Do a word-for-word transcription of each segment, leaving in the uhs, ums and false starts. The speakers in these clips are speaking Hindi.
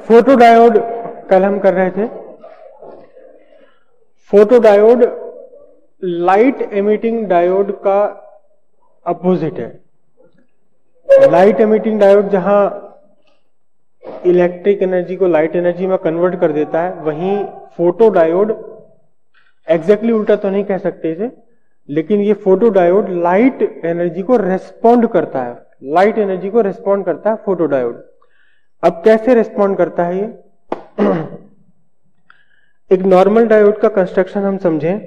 फोटोडायोड कल हम कर रहे थे। फोटोडायोड लाइट एमिटिंग डायोड का अपोजिट है। लाइट एमिटिंग डायोड जहां इलेक्ट्रिक एनर्जी को लाइट एनर्जी में कन्वर्ट कर देता है, वहीं फोटोडायोड एग्जैक्टली उल्टा तो नहीं कह सकते इसे, लेकिन ये फोटोडायोड लाइट एनर्जी को रेस्पॉन्ड करता है। लाइट एनर्जी को रेस्पॉन्ड करता है फोटोडायोड। अब कैसे रेस्पॉन्ड करता है ये? एक नॉर्मल डायोड का कंस्ट्रक्शन हम समझें।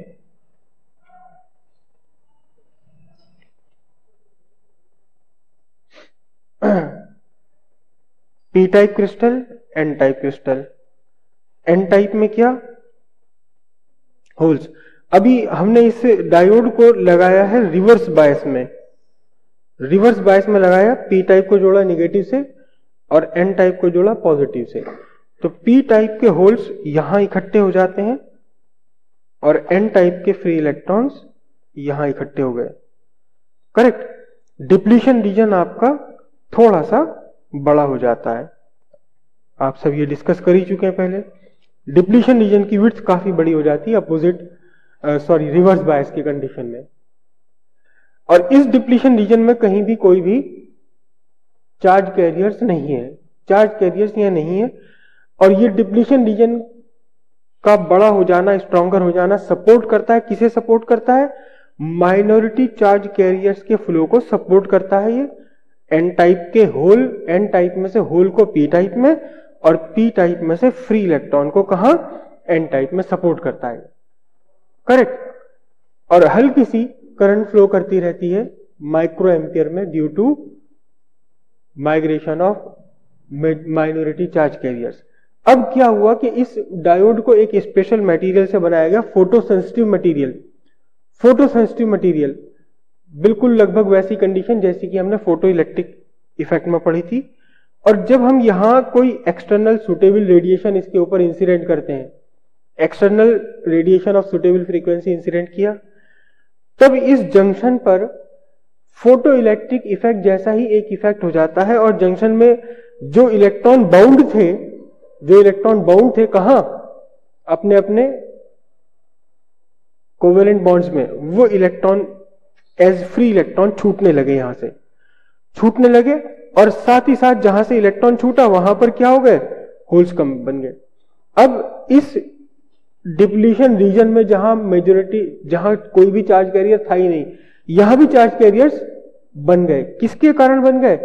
P type crystal, N type crystal. N type में क्या? होल्स। अभी हमने इस डायोड को लगाया है रिवर्स बायस में। रिवर्स बायस में लगाया, पी टाइप को जोड़ा निगेटिव से और एन टाइप को जोड़ा पॉजिटिव से। तो पी टाइप के होल्स यहां इकट्ठे हो जाते हैं और एन टाइप के फ्री इलेक्ट्रॉन्स यहां इकट्ठे हो गए। करेक्ट। डिप्लीशन रीजन आपका थोड़ा सा बड़ा हो जाता है। आप सब ये डिस्कस कर ही चुके हैं पहले। डिप्लीशन रीजन की विड्थ काफी बड़ी हो जाती है अपोजिट सॉरी रिवर्स बायस की कंडीशन में। और इस डिप्लीशन रीजन में कहीं भी कोई भी चार्ज कैरियर्स नहीं है। चार्ज कैरियर्स यहां नहीं है। और ये डिप्लीशन रीजन का बड़ा हो जाना, स्ट्रॉन्गर हो जाना सपोर्ट करता है। किसे सपोर्ट करता है? माइनॉरिटी चार्ज कैरियर्स के फ्लो को सपोर्ट करता है। ये एन टाइप के होल, एन टाइप में से होल को पी टाइप में और पी टाइप में से फ्री इलेक्ट्रॉन को कहां? एन टाइप में सपोर्ट करता है। करेक्ट। और हल्की सी करंट फ्लो करती रहती है माइक्रो एम्पियर में due to migration of minority charge carriers. अब क्या हुआ कि इस डायोड को एक स्पेशल मटेरियल से बनाया गया, photo sensitive material. Photo sensitive material बिल्कुल लगभग वैसी कंडीशन जैसी कि हमने फोटो इलेक्ट्रिक इफेक्ट में पढ़ी थी। और जब हम यहां कोई एक्सटर्नल सुटेबल रेडिएशन इसके ऊपर इंसिडेंट करते हैं, external radiation of suitable frequency incident किया, तब इस जंक्शन पर फोटो इलेक्ट्रिक इफेक्ट जैसा ही एक इफेक्ट हो जाता है। और जंक्शन में जो इलेक्ट्रॉन बाउंड थे, जो इलेक्ट्रॉन बाउंड थे कहां? अपने अपने कोवेलेंट बॉन्ड्स में, वो इलेक्ट्रॉन एज फ्री इलेक्ट्रॉन छूटने लगे, यहां से छूटने लगे। और साथ ही साथ जहां से इलेक्ट्रॉन छूटा वहां पर क्या हो गए? होल्स कम बन गए। अब इस डिप्लीशन रीजन में जहां मेजोरिटी, जहां कोई भी चार्ज कैरियर था ही नहीं, यहां भी चार्ज कैरियर्स बन गए। किसके कारण बन गए?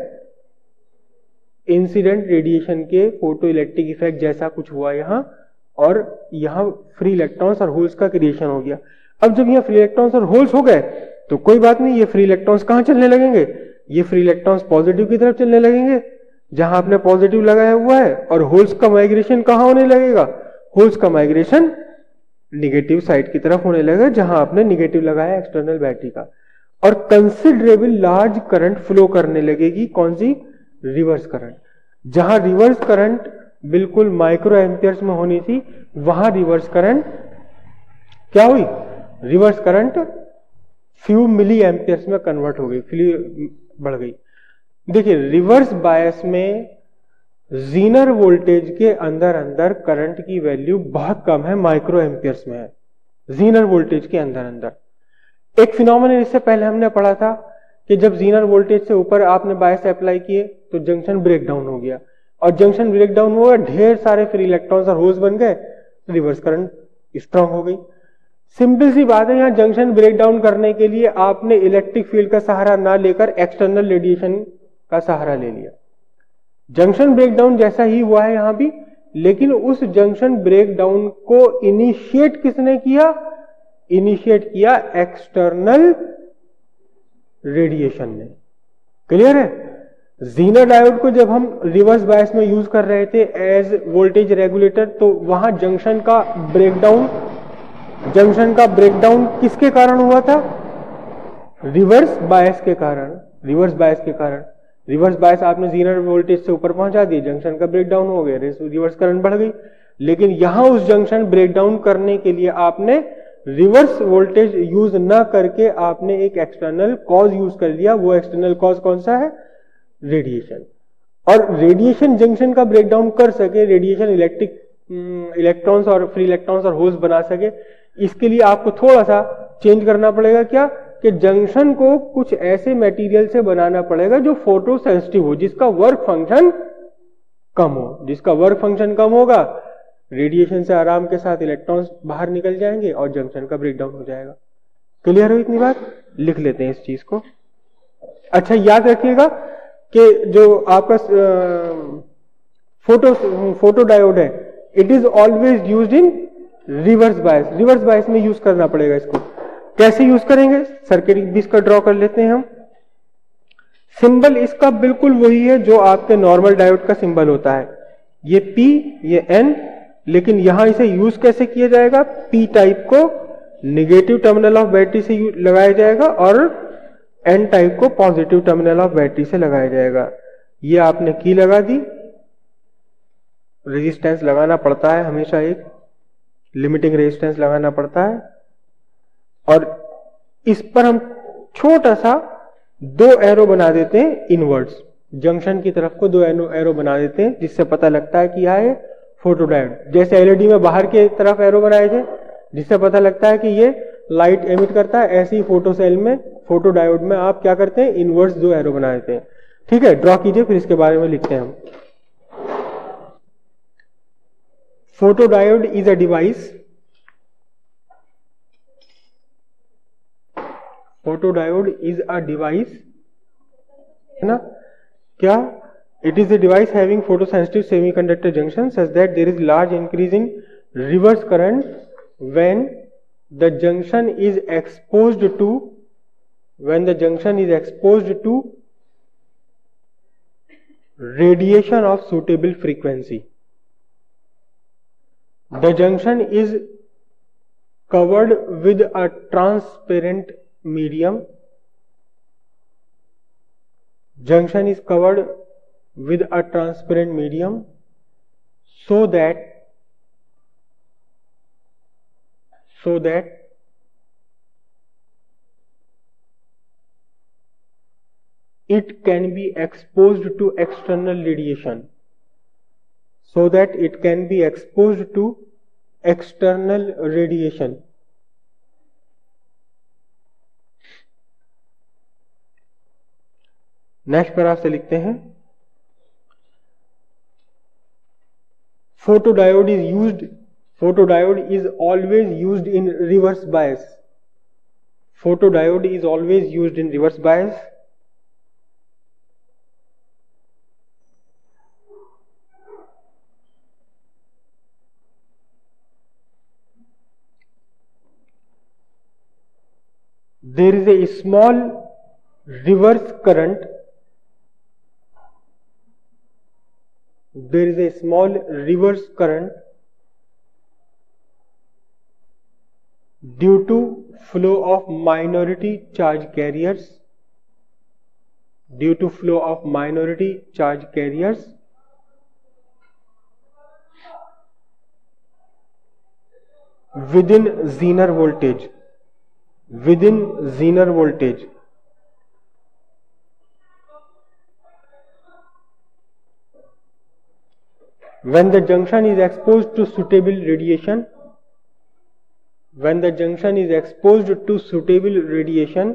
इंसिडेंट रेडिएशन के फोटो इलेक्ट्रिक इफेक्ट जैसा कुछ हुआ यहां, और यहां फ्री इलेक्ट्रॉन्स और होल्स का क्रिएशन हो गया। अब जब यहां फ्री इलेक्ट्रॉन्स और होल्स हो गए तो कोई बात नहीं, ये फ्री इलेक्ट्रॉन्स कहां चलने लगेंगे? ये फ्री इलेक्ट्रॉन्स पॉजिटिव की तरफ चलने लगेंगे जहां आपने पॉजिटिव लगाया हुआ है। और होल्स का माइग्रेशन कहां होने लगेगा? होल्स का माइग्रेशन निगेटिव साइड की तरफ होने लगेगा जहां आपने निगेटिव लगाया एक्सटर्नल बैटरी का। और कंसिडरेबल लार्ज करंट फ्लो करने लगेगी। कौन सी? Reverse current. जहां रिवर्स करंट बिल्कुल माइक्रो एम्पियर्स में होनी थी, वहां रिवर्स करंट क्या हुई? Reverse current few milli amperes में कन्वर्ट हो गई, फ्यू बढ़ गई। देखिए, रिवर्स बायस में जीनर वोल्टेज के अंदर अंदर करंट की वैल्यू बहुत कम है, माइक्रो एम्पियर्स में है। जीनर वोल्टेज के अंदर अंदर एक फिनोमेनन इससे पहले हमने पढ़ा था कि जब जीनर वोल्टेज से ऊपर आपने बायस अप्लाई किए तो जंक्शन ब्रेक डाउन हो गया। और जंक्शन ब्रेक डाउन हुआ, ढेर सारे फ्री इलेक्ट्रॉन्स और होल्स बन गए, रिवर्स करंट स्ट्रांग हो गई। सिंपल सी बात है, यहां जंक्शन ब्रेक डाउन करने के लिए आपने इलेक्ट्रिक फील्ड का सहारा ना लेकर एक्सटर्नल रेडिएशन का सहारा ले लिया। जंक्शन ब्रेकडाउन जैसा ही हुआ है यहां भी, लेकिन उस जंक्शन ब्रेकडाउन को इनिशिएट किसने किया? इनिशिएट किया एक्सटर्नल रेडिएशन ने। क्लियर है? जीनर डायोड को जब हम रिवर्स बायस में यूज कर रहे थे एज वोल्टेज रेगुलेटर, तो वहां जंक्शन का ब्रेकडाउन जंक्शन का ब्रेकडाउन किसके कारण हुआ था? रिवर्स बायस के कारण। रिवर्स बायस के कारण रिवर्स बायस आपने जीनर वोल्टेज से ऊपर पहुंचा दी, जंक्शन का ब्रेकडाउन हो गया, रिवर्स करंट बढ़ गई। लेकिन यहां उस जंक्शन ब्रेकडाउन करने के लिए आपने रिवर्स वोल्टेज यूज ना करके आपने एक एक्सटर्नल कॉज यूज कर लिया। वो एक्सटर्नल कॉज कौन सा है? रेडिएशन। और रेडिएशन जंक्शन का ब्रेकडाउन कर सके, रेडिएशन इलेक्ट्रिक इलेक्ट्रॉन्स और फ्री इलेक्ट्रॉन्स और होल्स बना सके, इसके लिए आपको थोड़ा सा चेंज करना पड़ेगा। क्या कि जंक्शन को कुछ ऐसे मटेरियल से बनाना पड़ेगा जो फोटो सेंसिटिव हो, जिसका वर्क फंक्शन कम हो। जिसका वर्क फंक्शन कम होगा, रेडिएशन से आराम के साथ इलेक्ट्रॉन्स बाहर निकल जाएंगे और जंक्शन का ब्रेकडाउन हो जाएगा। क्लियर हो इतनी बात? लिख लेते हैं इस चीज को। अच्छा, याद रखिएगा कि जो आपका फोटो फोटो डायोड है, it is always used in reverse bias. Reverse bias में यूज करना पड़ेगा इसको। कैसे यूज करेंगे? सर्किट भी इसका ड्रॉ कर लेते हैं हम। सिंबल इसका बिल्कुल वही है जो आपके नॉर्मल डायोड का सिंबल होता है, ये P, ये N, लेकिन यहां इसे यूज कैसे किया जाएगा? P टाइप को नेगेटिव टर्मिनल ऑफ बैटरी से लगाया जाएगा और N टाइप को पॉजिटिव टर्मिनल ऑफ बैटरी से लगाया जाएगा। ये आपने की लगा दी। रेजिस्टेंस लगाना पड़ता है हमेशा, एक लिमिटिंग रेजिस्टेंस लगाना पड़ता है, और इस पर हम छोटा सा दो एरो बना देते हैं इनवर्ड्स, जंक्शन की तरफ को दो एरो बना देते हैं, जिससे पता लगता है कि यह है फोटो डायोड। जैसे एलईडी में बाहर की तरफ एरो बनाए थे, जिससे पता लगता है कि ये लाइट एमिट करता है, ऐसे ही फोटो सेल में, फोटो डायोड में आप क्या करते हैं? इनवर्ड्स दो एरो बना देते हैं। ठीक है, ड्रॉ कीजिए, फिर इसके बारे में लिखते हैं हम। Photo diode is a device photo diode is a device है ना? क्या? It is a device having photosensitive semiconductor junction such that there is large increase in reverse current when the junction is exposed to when the junction is exposed to radiation of suitable frequency. The junction is covered with a transparent medium. Junction is covered with a transparent medium so that so that it can be exposed to external radiation so that it can be exposed to external radiation. Next paragraph से लिखते हैं, photodiode is used photodiode is always used in reverse bias. Photodiode is always used in reverse bias. There is a small reverse current there is a small reverse current due to flow of minority charge carriers due to flow of minority charge carriers within Zener voltage within Zener voltage. When the junction is exposed to suitable radiation, when the junction is exposed to suitable radiation,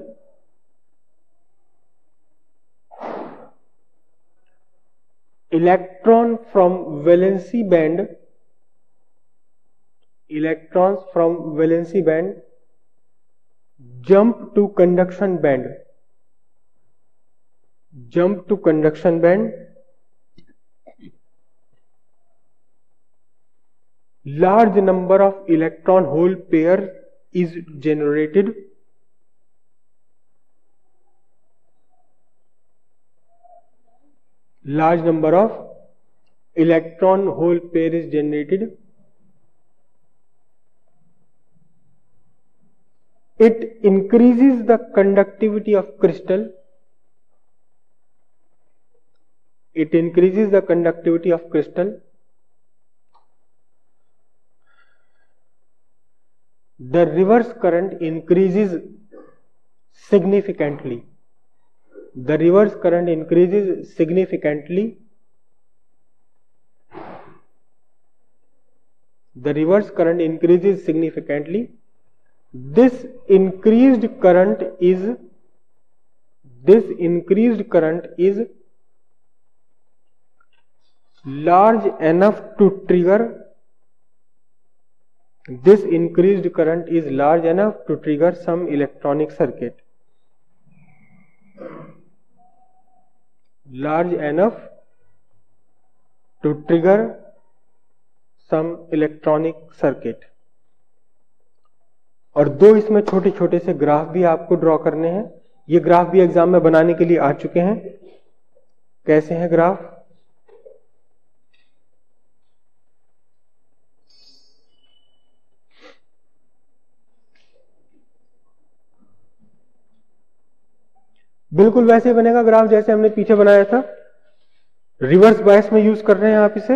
electron from valency band, electrons from valency band jump to conduction band, jump to conduction band. Large number of electron hole pair is generated. Large number of electron hole pair is generated. It increases the conductivity of crystal. It increases the conductivity of crystal. The reverse current increases significantly. The reverse current increases significantly the reverse current increases significantly. This increased current is this increased current is large enough to trigger this increased current is large enough to trigger some electronic circuit. Large enough to trigger some electronic circuit. और दो इसमें छोटे छोटे से ग्राफ भी आपको ड्रॉ करने हैं। ये ग्राफ भी एग्जाम में बनाने के लिए आ चुके हैं। कैसे हैं ग्राफ? बिल्कुल वैसे बनेगा ग्राफ जैसे हमने पीछे बनाया था। रिवर्स बायस में यूज कर रहे हैं आप इसे।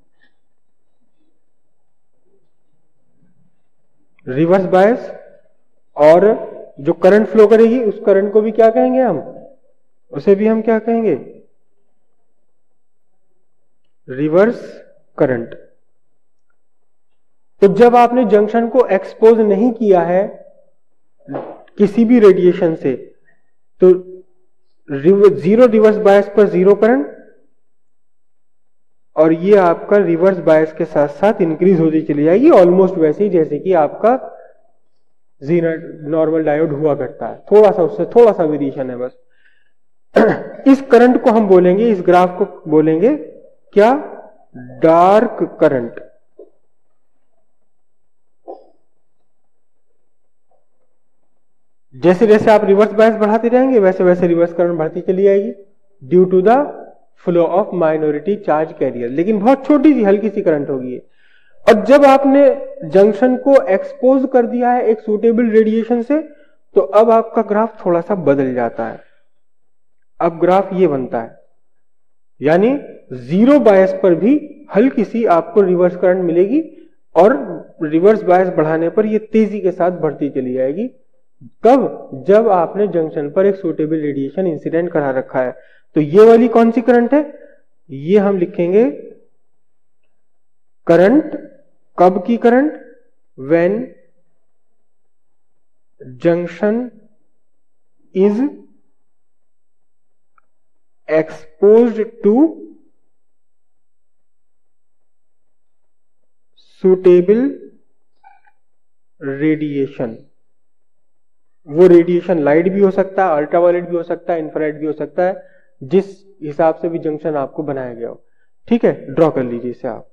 रिवर्स बायस, और जो करंट फ्लो करेगी उस करंट को भी क्या कहेंगे हम? उसे भी हम क्या कहेंगे? Reverse current. तो जब आपने जंक्शन को एक्सपोज नहीं किया है किसी भी रेडिएशन से, तो जीरो रिवर्स बायस पर जीरो करंट, और ये आपका रिवर्स बायस के साथ साथ इंक्रीज होती चली जाएगी, ऑलमोस्ट वैसे ही जैसे कि आपका नॉर्मल डायोड हुआ करता है। थोड़ा सा उससे थोड़ा सा वेरिएशन है बस। इस करंट को हम बोलेंगे, इस ग्राफ को बोलेंगे क्या? Dark current. जैसे जैसे आप रिवर्स बायस बढ़ाते रहेंगे वैसे वैसे रिवर्स करंट बढ़ती चली जाएगी due to the flow of minority charge carrier, लेकिन बहुत छोटी सी हल्की सी करंट होगी। और जब आपने जंक्शन को एक्सपोज कर दिया है एक सूटेबल रेडिएशन से, तो अब आपका ग्राफ थोड़ा सा बदल जाता है। अब ग्राफ ये बनता है, यानी जीरो बायस पर भी हल्की सी आपको रिवर्स करंट मिलेगी, और रिवर्स बायस बढ़ाने पर ये तेजी के साथ बढ़ती चली जाएगी। कब? जब आपने जंक्शन पर एक सूटेबल रेडिएशन इंसिडेंट करा रखा है। तो ये वाली कौन सी करंट है? ये हम लिखेंगे करंट। कब की current? When junction is exposed to suitable radiation. वो रेडिएशन लाइट भी हो सकता है, अल्ट्रावायलेट भी हो सकता है, इंफ्रारेड भी हो सकता है, जिस हिसाब से भी जंक्शन आपको बनाया गया हो। ठीक है, ड्रॉ कर लीजिए इसे आप।